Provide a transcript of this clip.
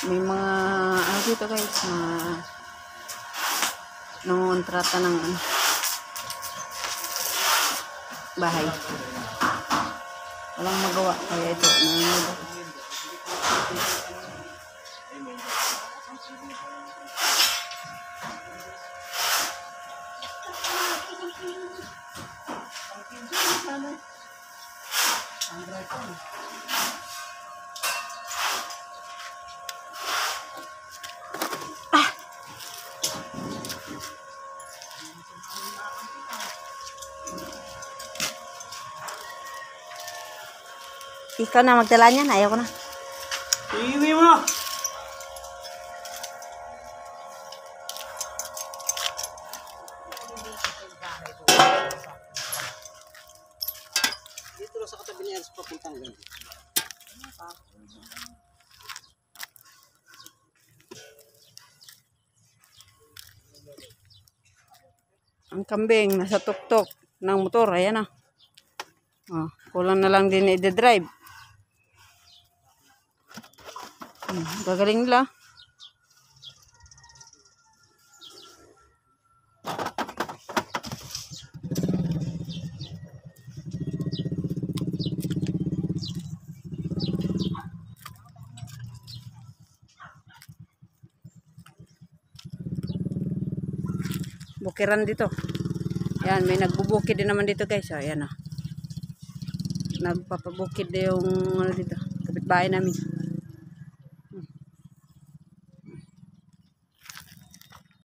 May mga ano dito guys, nangongontrata ng bahay. Walang magawa kaya ito nanonood. Ikaw na magdala niyan, ayaw ko na. Iwi mo! Dito lang sa katabi niya sa papuntang ganyan. Ang kambing nasa tuktok ng motor, ayan na. Oh, kulang na lang din i-drive. Gagaling nila. Bukiran dito. Yan, may nagbubukid din naman dito guys. So, ayan na. Nagpapabukid yung ano dito, kapitbahay namin.